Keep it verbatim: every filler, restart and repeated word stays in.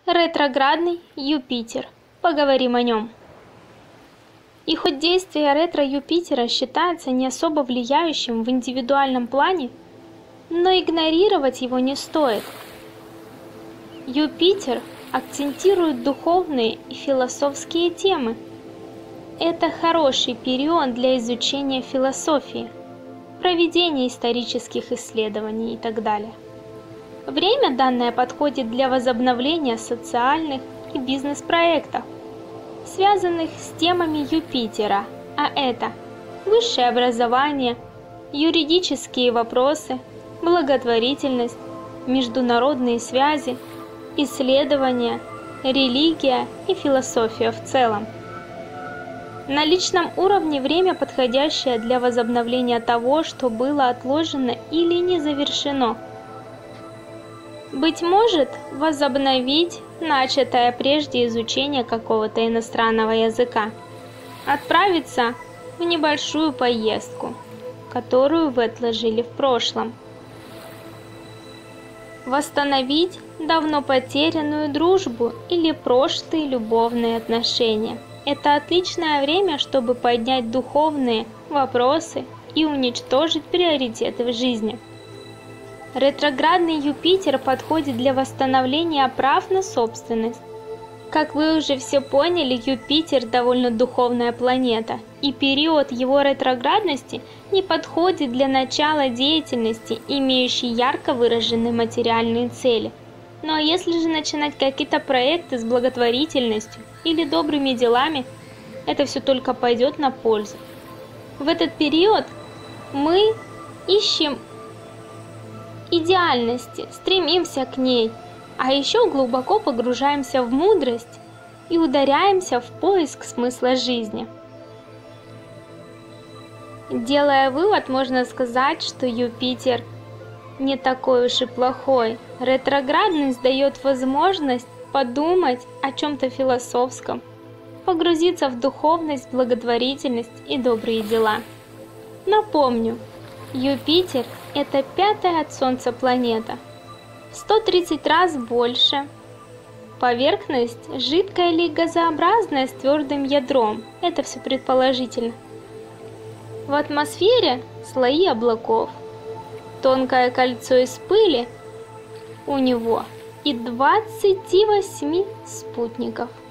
Ретроградный Юпитер. Поговорим о нем. И хоть действие ретро-Юпитера считается не особо влияющим в индивидуальном плане, но игнорировать его не стоит. Юпитер акцентирует духовные и философские темы. Это хороший период для изучения философии, проведения исторических исследований и так далее. Время данное подходит для возобновления социальных и бизнес-проектов, связанных с темами Юпитера, а это высшее образование, юридические вопросы, благотворительность, международные связи, исследования, религия и философия в целом. На личном уровне время подходящее для возобновления того, что было отложено или не завершено. Быть может, возобновить начатое прежде изучение какого-то иностранного языка, отправиться в небольшую поездку, которую вы отложили в прошлом, восстановить давно потерянную дружбу или прошлые любовные отношения. Это отличное время, чтобы поднять духовные вопросы и уничтожить приоритеты в жизни. Ретроградный Юпитер подходит для восстановления прав на собственность. Как вы уже все поняли, Юпитер довольно духовная планета, и период его ретроградности не подходит для начала деятельности, имеющей ярко выраженные материальные цели. Ну а если же начинать какие-то проекты с благотворительностью или добрыми делами, это все только пойдет на пользу. В этот период мы ищем идеальности, стремимся к ней, а еще глубоко погружаемся в мудрость и ударяемся в поиск смысла жизни. Делая вывод, можно сказать, что Юпитер не такой уж и плохой. Ретроградность дает возможность подумать о чем-то философском, погрузиться в духовность, благотворительность и добрые дела. Напомню, Юпитер – это пятая от Солнца планета, в сто тридцать раз больше. Поверхность жидкая или газообразная с твердым ядром, это все предположительно. В атмосфере слои облаков, тонкое кольцо из пыли у него и двадцати восьми спутников.